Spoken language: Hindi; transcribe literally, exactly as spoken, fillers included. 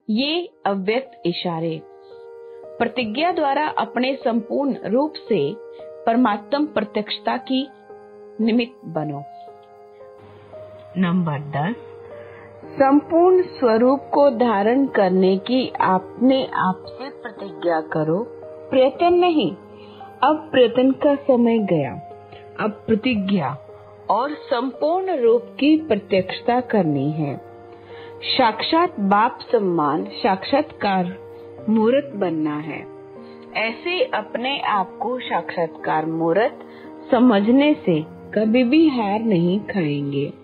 ये अव्यक्त इशारे प्रतिज्ञा द्वारा अपने संपूर्ण रूप से परमात्म प्रत्यक्षता की निमित्त बनो। नंबर दस, संपूर्ण स्वरूप को धारण करने की अपने आप से प्रतिज्ञा करो। प्रयत्न नहीं, अब प्रयत्न का समय गया। अब प्रतिज्ञा और संपूर्ण रूप की प्रत्यक्षता करनी है। साक्षात बाप सम्मान साक्षात्कार मूर्त बनना है। ऐसे अपने आप को साक्षात्कार मूर्त समझने से कभी भी हार नहीं खाएंगे।